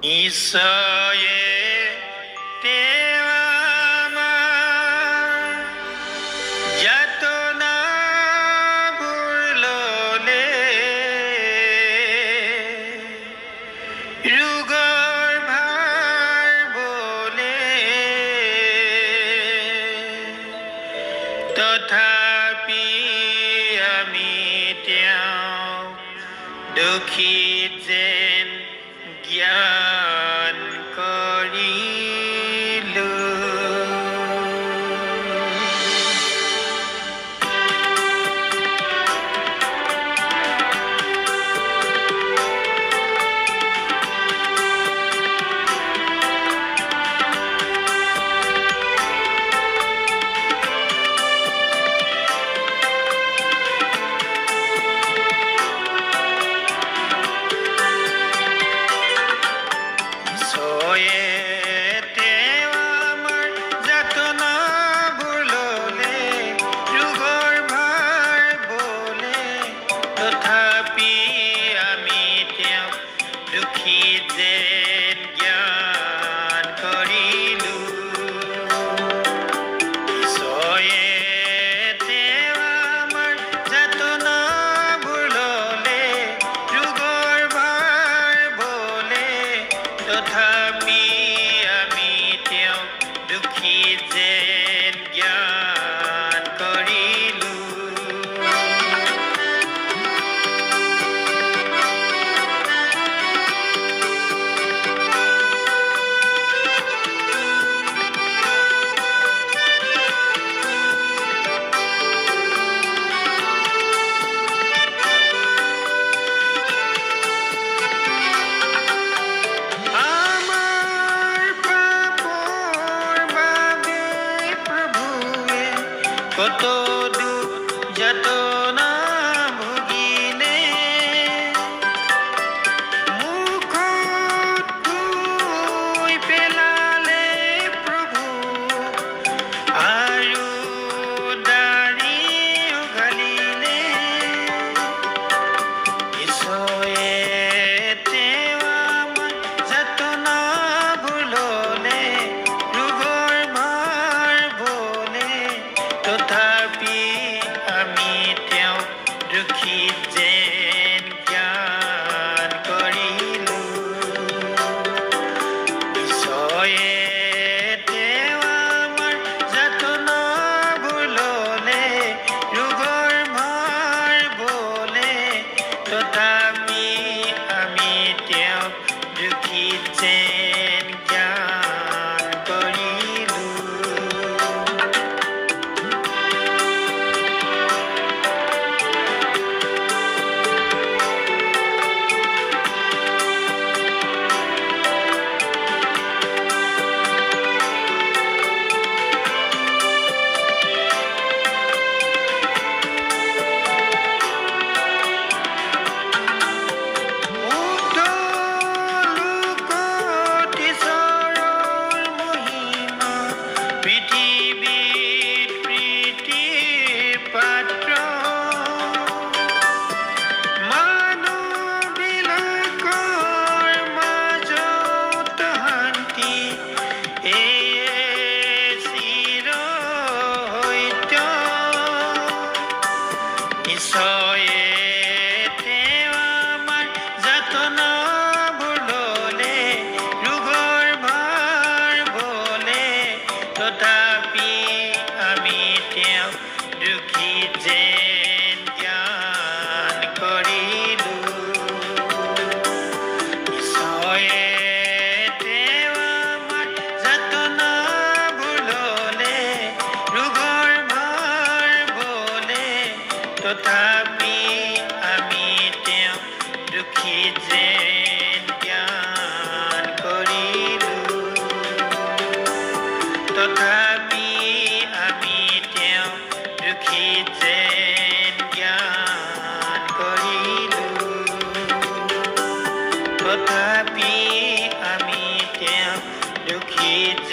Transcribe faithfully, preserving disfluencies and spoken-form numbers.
নিশ্চয়ে তেওঁ আমাৰ যাতনাবোৰ ল'লে, ৰোগৰ ভাৰ বলে, তথাপি আমি তেওঁক দুখিত যেন জ্ঞান কৰিলো। কত দুখ যাতনা ভুগিলে, মুখত ধুই পেলালে প্ৰভু, আৰু দাড়ি উঘালিলে। ঈশ্বৰে তেওঁ আমাৰ যাতনাবোৰ ল'লে, ৰোগৰ ভাৰ বলে, তথাপি আমি তেওঁক দুখিত যেন জ্ঞান কৰিলো। ঈশ্বৰে তেওঁ আমাৰ যাতনাবোৰ ল'লে, ৰোগৰ ভাৰ বলে, তথাপি আমি তেওঁক দুখিত যেন জ্ঞান কৰিলো। তথাপি আমি তেওঁক দুখিত যেন জ্ঞান কৰিলো। ঈশ্বৰে তেওঁ আমাৰ যাতনাবোৰ ল'লে, ৰোগৰ ভাৰ বলে, তথাপি আমি তেওঁক দুখিত যেন জ্ঞান কৰিলো। তথাপি আমি তেওঁক দুখিত যেন জ্ঞান কৰিলো। তথাপি আমি তেওঁক দুখিত